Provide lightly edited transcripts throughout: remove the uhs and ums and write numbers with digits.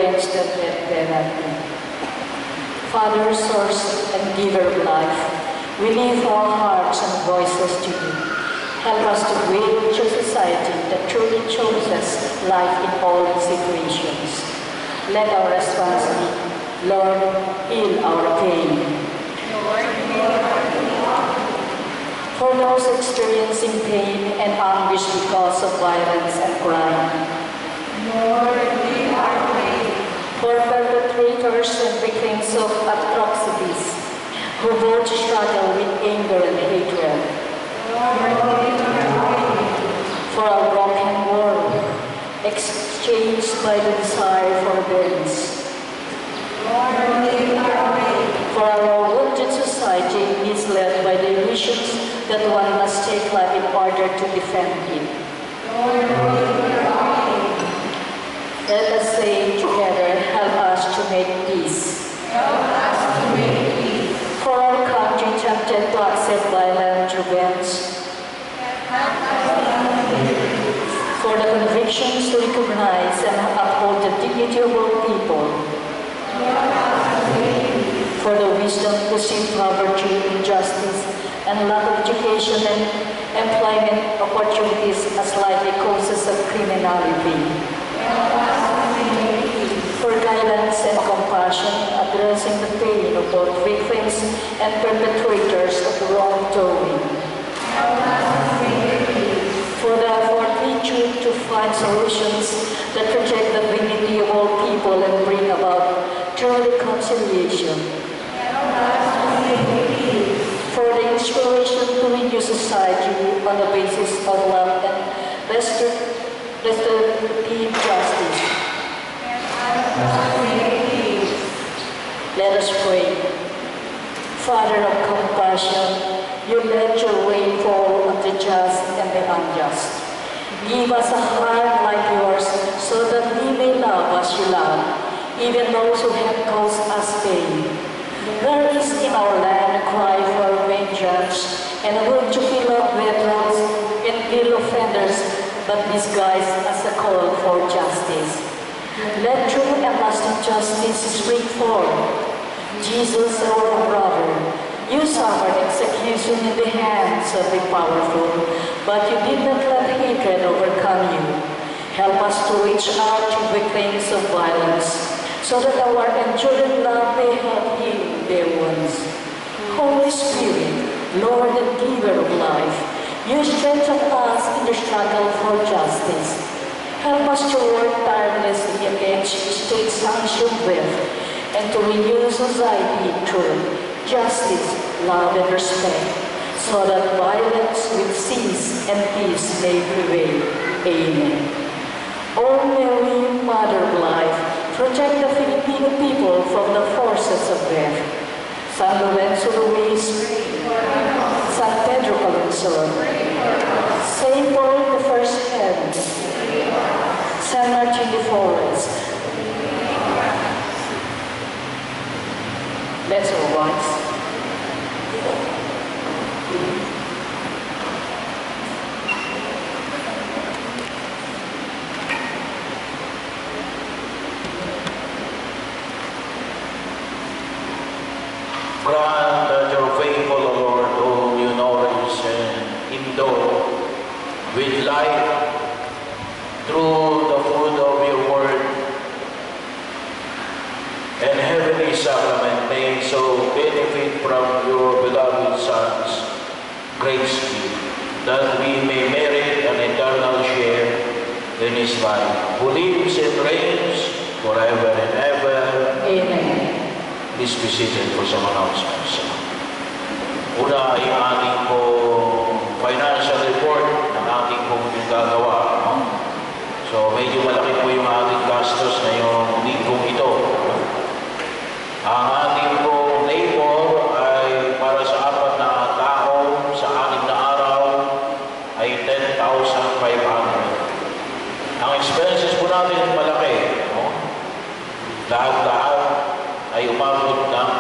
against the death penalty. Father, source and giver of life, we lift our hearts and voices to you. Help us to build a society that truly chooses life in all situations. Let our response be, Lord, heal our pain. For those experiencing pain and anguish because of violence and crime, Lord, heal our pain. For perpetrators and victims of atrocities, who both struggle with anger and hatred, Lord, heal our pain. for our broken world, exchanged by the desire for vengeance, Lord, heal our pain. for our wounded society misled by the illusions that one must take life in order to defend it. Lord, heal our pain. Let us say together, help us to make peace. Help us to make peace. For our country tempted to accept violent revenge, Help us to make peace. for the convictions to recognize and uphold the dignity of all people, Help us to make peace. for the wisdom to see poverty, injustice, and lack of education and employment opportunities as likely causes of criminality, Help us to make peace. for guidance and compassion addressing the pain of both victims and perpetrators of wrongdoing, Help us to make peace. for the fortitude to find solutions that protect the dignity of all people and bring about true reconciliation, Help us to make peace. for the inspiration to renew society on the basis of love and restorative justice. Help us to make peace. Let us pray. Father of compassion, you let your rain fall on the just and the unjust. Give us a heart like yours so that we may love as you love, even those who have caused us pain. There is in our land a cry for vengeance and a will to fill up veterans and kill offenders, but disguised as a call for justice. Let true and lasting justice spring forth. Jesus, our brother, you suffered execution in the hands of the powerful, but you did not let hatred overcome you. Help us to reach out to victims of violence, so that our enduring love may help heal their wounds. Holy Spirit, Lord and giver of life, you strengthen us in the struggle for justice. Help us to work tirelessly against state-sanctioned death and to renew society through justice, love, and respect, so that violence will cease and peace may prevail. Amen. O Mary, Mother of Life, protect the Filipino people from the forces of death. San Lorenzo Luis, San Pedro Calungsod, Saint Paul the First Heaven, San Martin de Forest. Let's all rise. Grant that your faithful, O Lord, whom you nourish and endow with life through the food of your word and heavenly sacrament, may so benefit from your beloved Son's grace gift, that we may merit an eternal share in his life, who lives and reigns forever and ever. Amen. Please be seated for some announcements. Una ay ating pong financial report ng ating pong gagawa. No? So medyo malaki po yung ating gastos ngayong linggong ito. Ang ating pong labor ay para sa 4 na tao sa 6 na araw ay 10,500. Ang expenses po natin malaki. No? Lahat-lahat ay umabot ng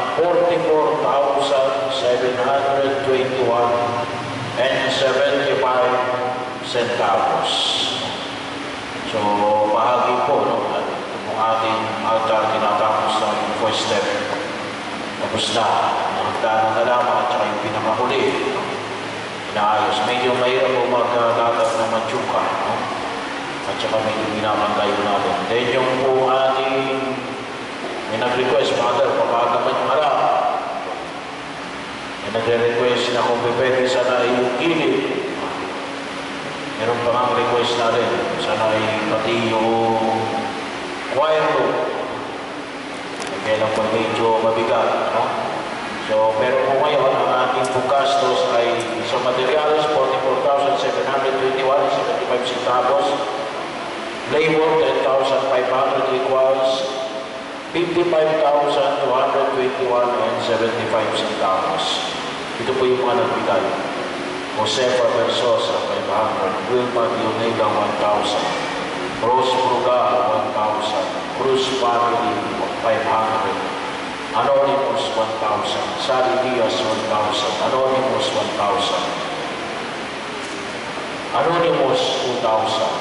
44,721.75 centavos. So, bahagi po, no? At itong ating at tinatapos na yung first step. Tapos na, nagdaan na lamang at saka yung pinakahuli. Inaayos. Medyo mahirap po magdatag na matyuka. No? At saka medyo binabantayo natin. Then yung po ating may nag-request, Father, papagaman yung harap. May nagre-request na kung pwede sana yung kilid. Meron pa nga request na rin. Sana pati yung choir room. Kailan pa medyo mabigat. No? So, pero po ngayon, ang ating po gastos ay sa materials, 44,721.75 centavos. Labor, 10,500 equals 55,221.75 centavos. Ito po yung mga nagbigay. Josefa Versosa, 500. Wilma Dioneda, 1,000. Rose Brugal, 1,000. Cruz Family, 500. Anonymous, 1,000. Sally Diaz, 1,000. Anonymous, 1,000. Anonymous, 2,000.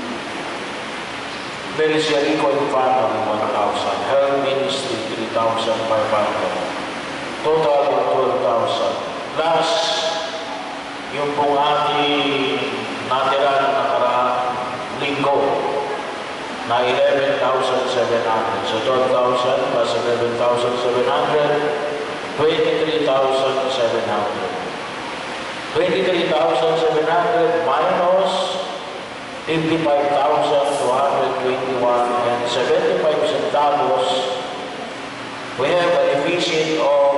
Mericiarico and Family, 1,000. Health Ministry, 3,500. Total, 12,000. Plus, yung pong ating natira ng nakaraang linggo na 11,700. So 12,000 plus 11,700, 23,700. 23,700 minus 55,221.75 centavos. We have a deficit of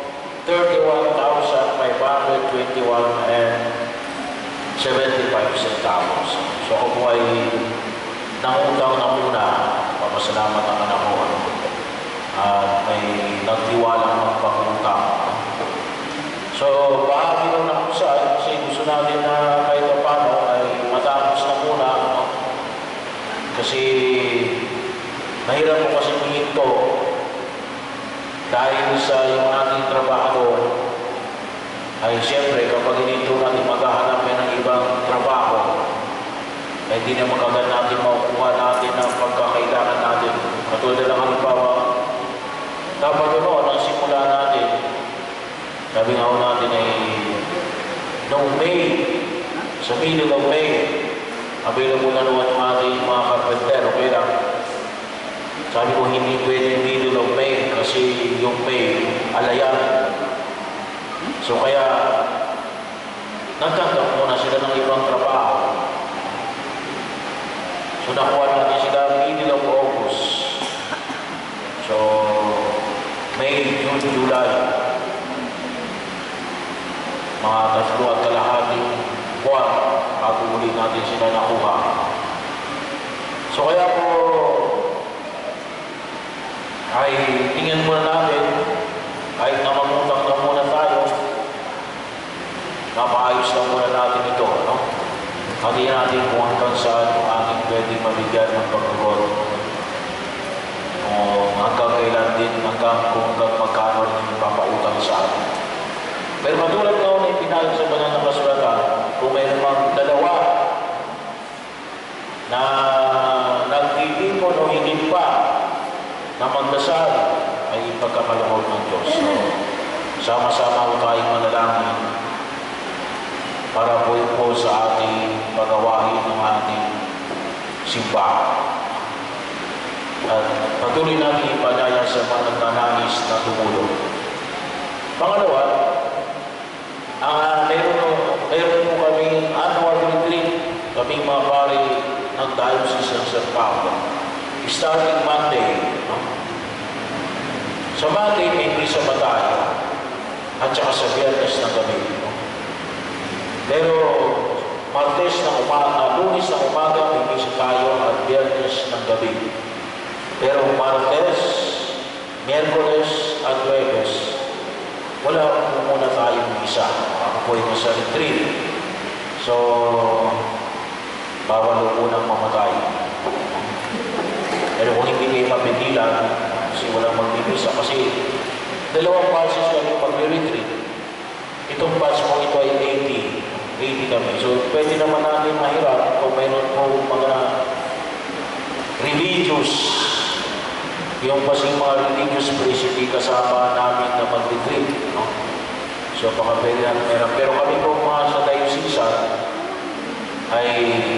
31,521.75 centavos. So kung po ay nangutang na muna, papasalamat ang anak ko. At may nagtiwalang magpangutang. So bahagi lang na kung saan, kasi gusto natin na kahit na paano ay matapos na muna. Kasi mahirap po kasi huminto dahil sa yung ating trabaho ay siyempre kapag hinito natin maghahanap ng ibang trabaho ay hindi na magagad natin makukuha natin ang pagkakailangan natin. Katulad lang halimbawa, dapat nang simula natin, sabi nga natin ay noong May, sa middle of May, available na naman yung ating mga carpenter, okay lang. Sabi ko hindi pwede middle of May kasi yung May, alayan. So kaya, nagtanggap muna sila ng ibang trabaho. So nakuha natin sila middle of August. So, May, June, July. Mga 3 kalahating buwan bago uli natin sila nakuha. So kaya po, ay tingnan muna natin, kahit na mamutang na muna tayo, mapaayos lang muna natin ito, no? Hindi natin kung hanggang saan yung ating pwede mabigyan ng pagkagot. Hanggang kailan din, hanggang magkano rin yung papautang sa atin. Pero matulad na yung pinayag sa banal na kasulatan, kung may namang dalawa na nagtitipon o higit pa na magdasal ay ipagkakaloob ng Diyos. So, sama-sama po tayong manalangin para po sa ating pagawain ng ating simbahan. At patuloy natin ipalaya sa mga nagnanais na tumulong. Pangalawa, meron po kami annual retreat, kaming mga pari ng Diocese ng San Pablo. Starting Monday, no? Sa Monday may misa pa tayo at saka sa Biyernes ng gabi. No? Pero Martes ng umaga, Lunes ng umaga may misa tayo at Biyernes ng gabi. Pero Martes, Miyerkules at Huwebes, wala po muna tayong misa. Ako po yung sa retreat. So, bawal po nang mamatay. Pero kung hindi kayo mapigilan, kasi walang magbibisa. Kasi dalawang batches kami pag-retreat. Itong batch mo ito ay 80 kami. So, pwede naman natin mahirap kung mayroon po mga religious Yung kasing mga religious place, hindi kasama namin na mag-retreat. No? So baka pwede natin meron. Pero kami po mga sa diocese ay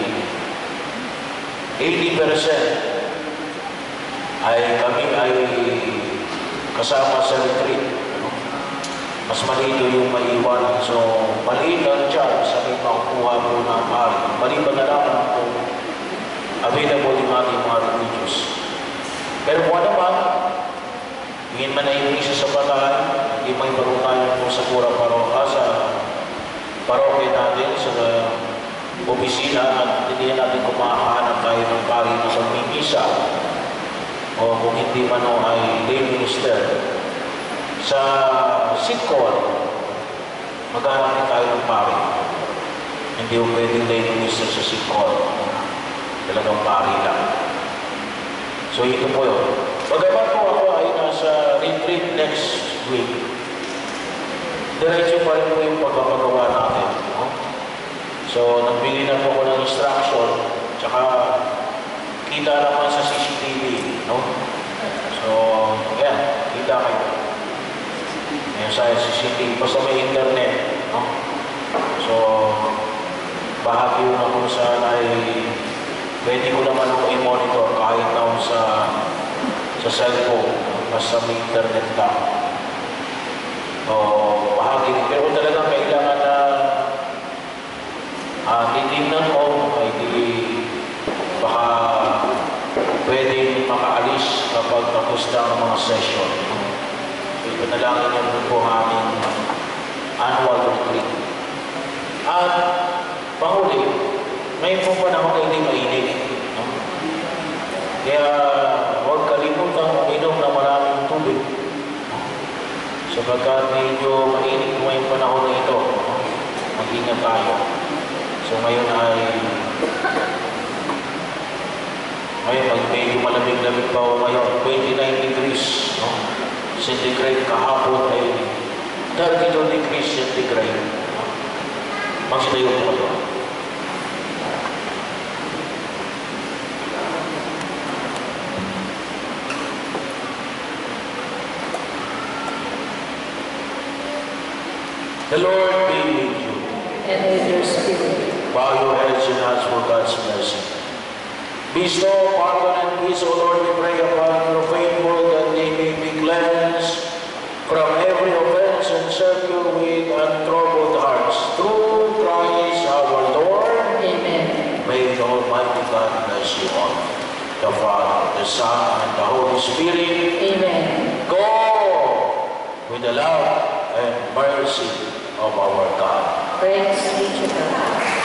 80% ay kami ay kasama sa retreat. No? Mas malito yung maiwan. So maliit lang dyan sa may makukuha po ng pari. Maliban na lang kung available yung ating mga religious. Pero kung ano man, hingin man na yung isa sa bataan, hindi may baro tayo po sa pura paroka, sa paroke natin, sa opisina, at hindi natin kumakahanap tayo ng pari na sa mimisa. O kung hindi man o ay lay minister. Sa sitcom, maghanap tayo ng pari. Hindi yung pwedeng lay minister sa sitcom. Talagang pari lang. So ito po yun. Bagamat po ako ay nasa retreat next week, diretso pa rin po yung pagpapagawa natin. No? So nagbili na po ako ng instruction, tsaka kita naman sa CCTV. No? So, yan, kita kayo. Ayan sa CCTV, basta may internet. No? So, bahagi yun ako sa ay pwede ko naman ako i-monitor kahit na sa cellphone, basta may internet lang. So, bahagi rin. Pero talagang kailangan na titignan ko, ay di baka pwede makaalis kapag tapos na ang mga session. So, ipanalangin yun po aming annual retreat. At panghuli, ngayon po panahon na hindi mainit. No? Kaya huwag kalimutan uminom na maraming tubig. No? Sapagkat medyo mainit po ngayong panahon na ito. No? Mag-ingat tayo. So ngayon medyo malamig-lamig pa ako ngayon. 29 degrees. No? Centigrade kahapon ay 32 degrees centigrade. No? Magsitayo po kayo. The Lord be with you. And with your spirit. Bow your heads and ask for God's mercy. Bestow pardon and peace, O Lord, we pray upon your faithful, that they may be cleansed from every offense and serve you with untroubled hearts. Through Christ our Lord. Amen. May the Almighty God bless you all. The Father, the Son, and the Holy Spirit. Amen. Go with the love and mercy of our God. Praise be to God.